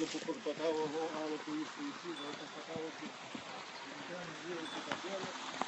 που περπατάω εγώ, άλλο που ήρθε εκεί, δεν περπατάω και κάνω δύο και τα τέλος.